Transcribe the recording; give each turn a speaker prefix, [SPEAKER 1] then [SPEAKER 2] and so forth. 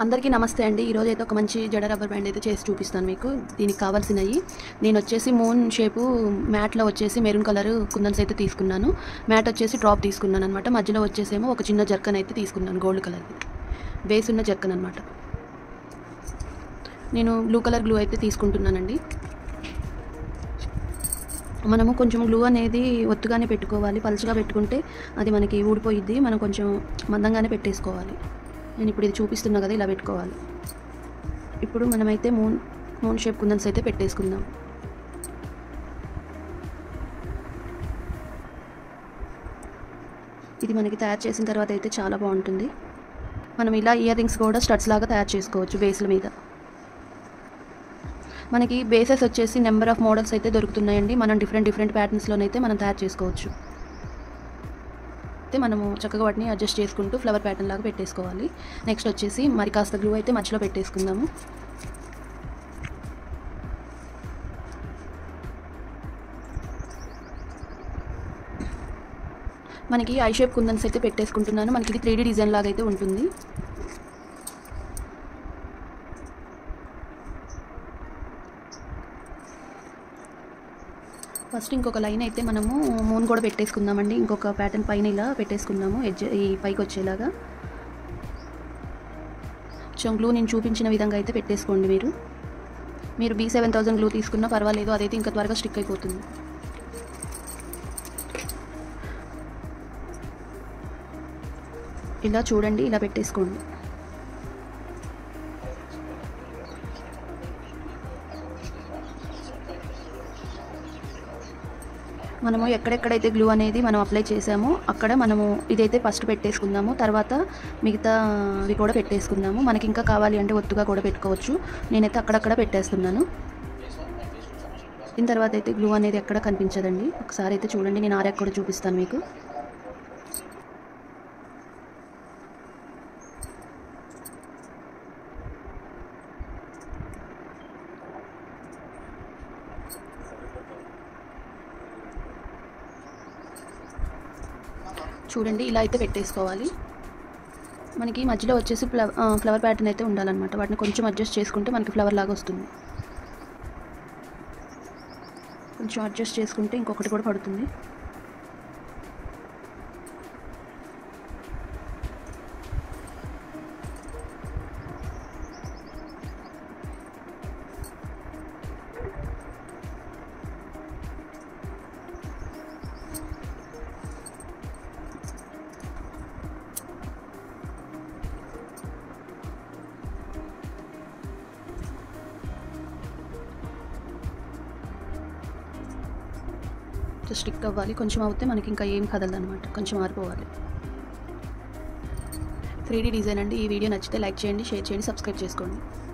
[SPEAKER 1] అందరికీ నమస్తే అండి. ఈరోజు అయితే ఒక మంచి జడ రబ్బర్ బ్యాండ్ అయితే చేసి చూపిస్తాను మీకు. దీనికి కావాల్సినవి నేను వచ్చేసి మూన్ షేపు మ్యాట్లో వచ్చేసి మెరూన్ కలర్ కుందన్స్ అయితే తీసుకున్నాను. మ్యాట్ వచ్చేసి డ్రాప్ తీసుకున్నాను అనమాట. మధ్యలో వచ్చేసేమో ఒక చిన్న జర్కన్ అయితే తీసుకున్నాను, గోల్డ్ కలర్ది బేస్ ఉన్న జర్కన్ అనమాట. నేను బ్లూ కలర్ గ్లూ అయితే తీసుకుంటున్నానండి. మనము కొంచెం గ్లూ అనేది ఒత్తుగానే పెట్టుకోవాలి, పలుచగా పెట్టుకుంటే అది మనకి ఊడిపోయిద్ది. మనం కొంచెం మందంగానే పెట్టేసుకోవాలి. నేను ఇప్పుడు ఇది చూపిస్తున్నా కదా, ఇలా పెట్టుకోవాలి. ఇప్పుడు మనమైతే మూన్ షేప్ కుందన్స్ అయితే పెట్టేసుకుందాం. ఇది మనకి తయారు చేసిన తర్వాత అయితే చాలా బాగుంటుంది. మనం ఇలా ఇయర్ రింగ్స్ కూడా స్టడ్స్ లాగా తయారు చేసుకోవచ్చు బేస్ల మీద. మనకి బేసెస్ వచ్చేసి నెంబర్ ఆఫ్ మోడల్స్ అయితే దొరుకుతున్నాయండి. మనం డిఫరెంట్ ప్యాటర్న్స్లోనైతే మనం తయారు చేసుకోవచ్చు. అయితే మనము చక్కగా వాటిని అడ్జస్ట్ చేసుకుంటూ ఫ్లవర్ ప్యాటర్న్ లాగా పెట్టేసుకోవాలి. నెక్స్ట్ వచ్చేసి మరి కాస్త గ్లూ అయితే మధ్యలో పెట్టేసుకుందాము. మనకి ఐ షేప్ కుందన్స్ అయితే పెట్టేసుకుంటున్నాను. మనకి ఇది 3D డిజైన్ లాగా అయితే ఉంటుంది. ఫస్ట్ ఇంకొక లైన్ అయితే మనము మూన్ కూడా పెట్టేసుకుందామండి. ఇంకొక ప్యాటర్న్ పైన ఇలా పెట్టేసుకుందాము, ఎడ్జ్ ఈ పైకి వచ్చేలాగా. కొంచెం గ్లూ నేను చూపించిన విధంగా అయితే పెట్టేసుకోండి. మీరు B7000 గ్లూ తీసుకున్నా పర్వాలేదు, అదైతే ఇంకా త్వరగా స్టిక్ అయిపోతుంది. ఇలా చూడండి, ఇలా పెట్టేసుకోండి. మనము ఎక్కడెక్కడైతే గ్లూ అనేది మనం అప్లై చేసామో అక్కడ మనము ఇదైతే ఫస్ట్ పెట్టేసుకుందాము. తర్వాత మిగతావి కూడా పెట్టేసుకుందాము. మనకి ఇంకా కావాలి అంటే ఒత్తుగా కూడా పెట్టుకోవచ్చు. నేనైతే అక్కడక్కడ పెట్టేస్తున్నాను. దీని తర్వాత అయితే గ్లూ అనేది ఎక్కడ కనిపించదండి. ఒకసారి అయితే చూడండి, నేను ఆర్యాక్ కూడా చూపిస్తాను మీకు. చూడండి, ఇలా అయితే పెట్టేసుకోవాలి. మనకి మధ్యలో వచ్చేసి ఫ్లవర్ ప్యాటర్న్ అయితే ఉండాలన్నమాట. వాటిని కొంచెం అడ్జస్ట్ చేసుకుంటే మనకి ఫ్లవర్ లాగా వస్తుంది. కొంచెం అడ్జస్ట్ చేసుకుంటే ఇంకొకటి కూడా పడుతుంది. స్టిక్ అవ్వాలి. కొంచెం అవుతే మనకి ఇంకా ఏం కదలదు అనమాట, కొంచెం ఆరిపోవాలి. 3D డిజైన్ అండి. ఈ వీడియో నచ్చితే లైక్ చేయండి, షేర్ చేయండి, సబ్స్క్రైబ్ చేసుకోండి.